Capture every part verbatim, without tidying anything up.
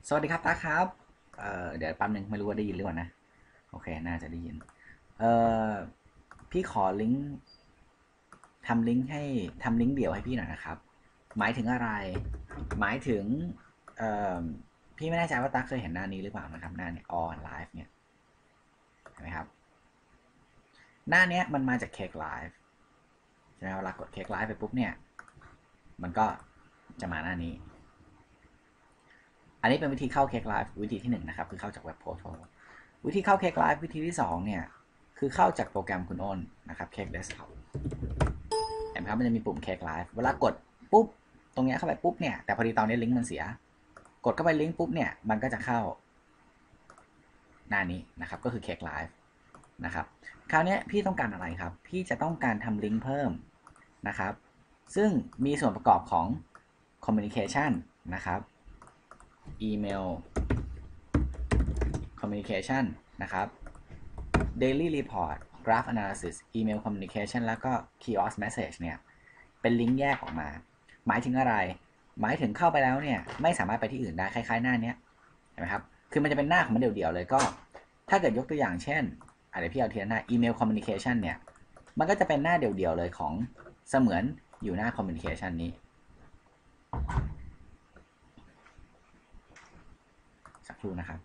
สวัสดีครับตาครับเอ่อเดี๋ยวแป๊บนึงไม่รู้ว่าได้ยินหรือเปล่านะโอเคน่าจะได้ยินเอ่อพี่ขอลิงก์ทำลิงก์ให้ทำลิงก์เดี่ยวให้พี่หน่อยนะครับหมายถึงอะไรหมายถึงเอ่อพี่ไม่แน่ใจว่าตาเคยเห็นหน้านี้หรือเปล่านะครับหน้าเนี่ย on live เนี่ยเห็นไหมครับหน้าเนี้ยมันมาจากเค้กไลฟ์ใช่ไหมเวลากดเค้กไลฟ์ไปปุ๊บเนี่ยมันก็จะมาหน้านี้อันนี้เป็นวิธีเข้าเค้กไลฟ์วิธีที่หนึ่งนะครับคือเข้าจากเว็บโพร์ทัล วิธีเข้าเค้กไลฟ์วิธีที่สองเนี่ยคือเข้าจากโปรแกรมคุณอ้นนะครับเค้กเดสก์ท็อปเห็นไหมครับมันจะมีปุ่มเค้กไลฟ์เวลากดปุ๊บตรงนี้เข้าไปปุ๊บเนี่ยแต่พอดีตอนนี้ลิงก์มันเสียกดเข้าไปลิงก์ปุ๊บเนี่ยมันก็จะเข้าหน้านี้นะครับก็คือเค้กไลฟ์นะครับคราวนี้พี่ต้องการอะไรครับพี่จะต้องการทำลิงก์เพิ่มนะครับซึ่งมีส่วนประกอบของ communication นะครับอีเมล communication นะครับ daily report graph analysis email communication แล้วก็ kiosk message เนี่ยเป็นลิงก์แยกออกมาหมายถึงอะไรหมายถึงเข้าไปแล้วเนี่ยไม่สามารถไปที่อื่นได้คล้ายๆหน้านี้เห็นไหมครับคือมันจะเป็นหน้าของมันเดี่ยวๆเลยก็ถ้าเกิดยกตัวอย่างเช่นอะไรพี่เอาทีละหน้า email communication เนี่ยมันก็จะเป็นหน้าเดี่ยวๆเลยของเสมือนอยู่หน้า communication นี้สักครู่นะครับ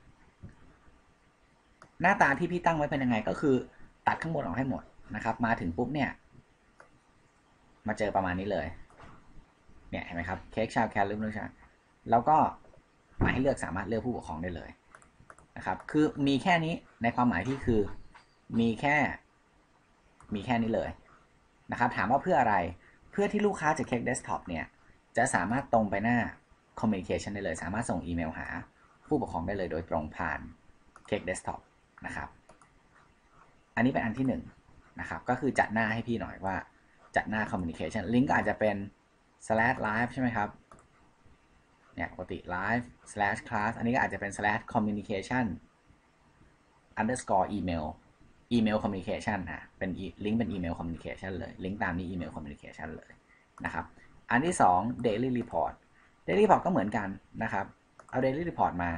หน้าตาที่พี่ตั้งไว้เป็นยังไงก็คือตัดข้างบนออกให้หมดนะครับมาถึงปุ๊บเนี่ยมาเจอประมาณนี้เลยเนี่ยเห็นไหมครับเค้กชาวแคร์ลืมเลือกชาแล้วก็มาให้เลือกสามารถเลือกผู้ปกครองได้เลยนะครับคือมีแค่นี้ในความหมายที่คือมีแค่มีแค่นี้เลยนะครับถามว่าเพื่ออะไรเพื่อที่ลูกค้าจากเค้กเดสก์ท็อปเนี่ยจะสามารถตรงไปหน้า communication ได้เลยสามารถส่งอีเมลหาผู้ปกครองได้เลยโดยตรงผ่านเค้กเดสก์ท็อปนะครับอันนี้เป็นอันที่หนึ่งนะครับก็คือจัดหน้าให้พี่หน่อยว่าจัดหน้า communication ลิงก์ก็อาจจะเป็น slash live ใช่ไหมครับเนี่ยปกติ live slash class อันนี้ก็อาจจะเป็น slash communication underscore email email communication นะเป็นลิงก์เป็น email communication เลยลิงก์ตามนี้ email communication เลยนะครับอันที่สอง daily report daily report ก็เหมือนกันนะครับเอา daily report มา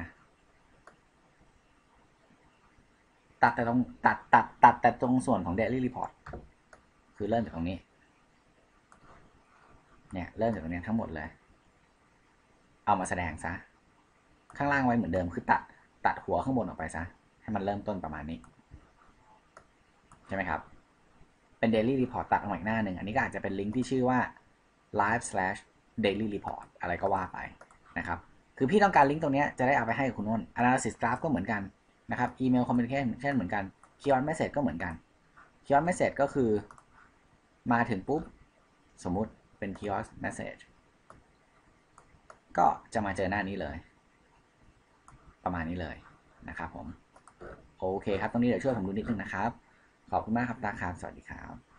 ตัดแต่ตรงตัดตัดตัดแต่ตรงส่วนของ daily report คือเริ่มจากตรงนี้เนี่ยเริ่มจากตรงนี้ทั้งหมดเลยเอามาแสดงซะข้างล่างไว้เหมือนเดิมคือตัดตัดหัวข้างบนออกไปซะให้มันเริ่มต้นประมาณนี้ใช่ไหมครับเป็น daily report ตัดออกมาอีกหน้าหนึ่งอันนี้ก็อาจจะเป็นลิงก์ที่ชื่อว่า live slash daily report อะไรก็ว่าไปนะครับคือพี่ต้องการลิงก์ตรงนี้จะได้เอาไปให้คุณนุ่น analysis graph ก็เหมือนกันนะครับ email communication เหมือนกัน keyword message ก็เหมือนกัน keyword message ก็คือมาถึงปุ๊บสมมุติเป็น keyword message ก็จะมาเจอหน้านี้เลยประมาณนี้เลยนะครับผมโอเคครับตรงนี้เดี๋ยวช่วยผมดูนิดนึงนะครับขอบคุณมากครับตาครับสวัสดีครับ